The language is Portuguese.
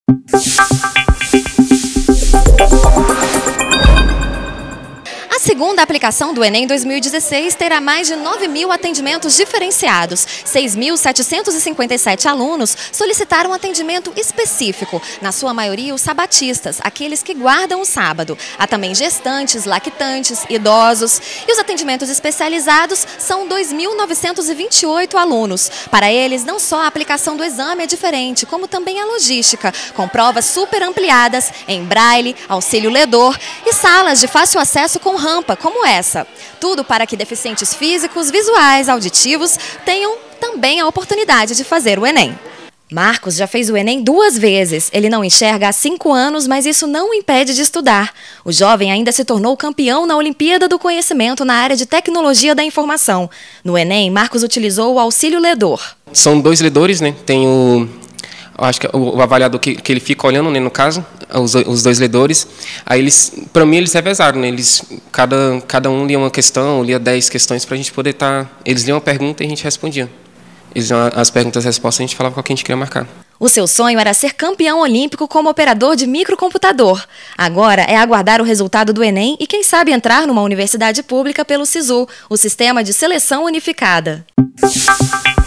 A segunda aplicação do Enem 2016 terá mais de 9.000 atendimentos diferenciados. 6.757 alunos solicitaram atendimento específico, na sua maioria os sabatistas, aqueles que guardam o sábado. Há também gestantes, lactantes, idosos. E os atendimentos especializados são 2.928 alunos. Para eles, não só a aplicação do exame é diferente, como também a logística, com provas super ampliadas, em braille, auxílio ledor e salas de fácil acesso com rampa, como essa. Tudo para que deficientes físicos, visuais, auditivos tenham também a oportunidade de fazer o Enem. Marcos já fez o Enem 2 vezes. Ele não enxerga há 5 anos, mas isso não o impede de estudar. O jovem ainda se tornou campeão na Olimpíada do Conhecimento na área de Tecnologia da Informação. No Enem, Marcos utilizou o auxílio ledor. São 2 ledores, né? Tem acho que o avaliador que ele fica olhando, né, no caso, os 2 ledores. Aí para mim, eles revezaram, né? Cada um lia uma questão, lia 10 questões para a gente poder estar. Eles liam uma pergunta e a gente respondia. Eles liam as perguntas e as respostas, a gente falava qual que a gente queria marcar. O seu sonho era ser campeão olímpico como operador de microcomputador. Agora é aguardar o resultado do Enem e, quem sabe, entrar numa universidade pública pelo SISU, o Sistema de Seleção Unificada.